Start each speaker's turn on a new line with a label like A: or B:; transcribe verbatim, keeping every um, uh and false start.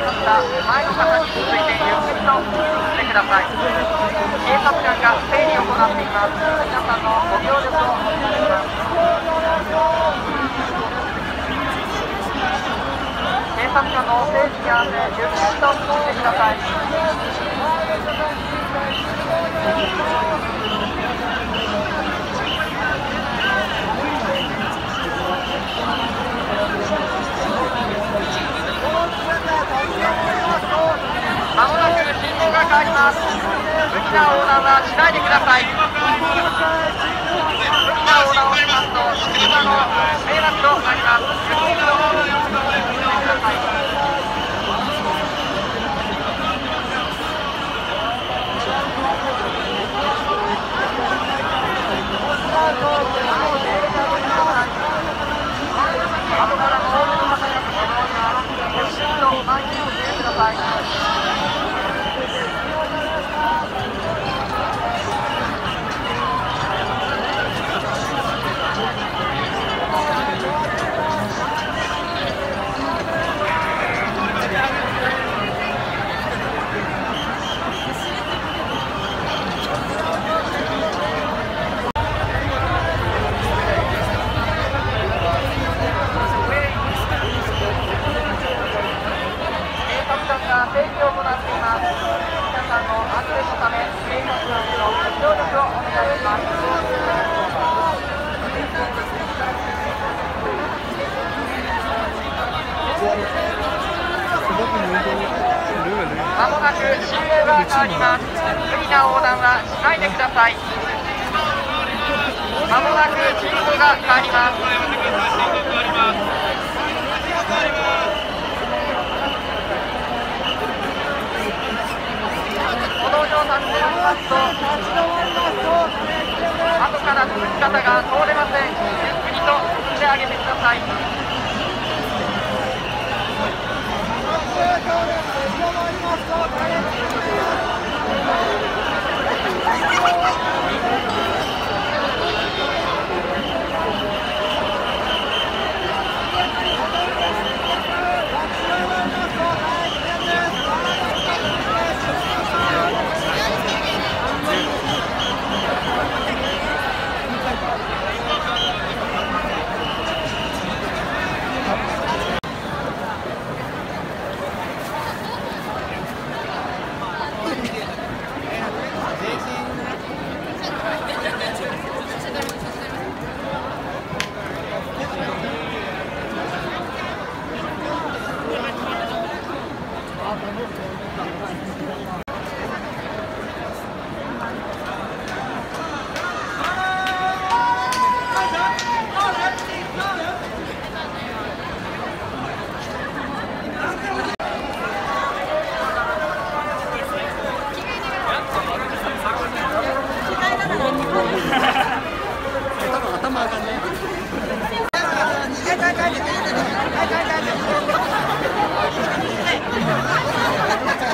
A: った前の方に続いてゆっくりと進んでください。警察官が整理を行っています。皆さんのご協力をお願いします。警察官の整理に合わせゆっくりと進んでください。まもなく信号が変わります。無理な横断はしないでください。無理な横断をしますと車の迷惑となります。ゆっくりと進んでください。後からの大型の方がゆっくりと前に進んでください。整理を行っています。皆さんの安全のため、警察官へのご協力をお願いします。まもなく信号が変わります。無理な横断はしないでください。まもなく信号が変わります。歩道上立ち止まりますと、後から続く方が通れません。ゆっくりと進んであげてください。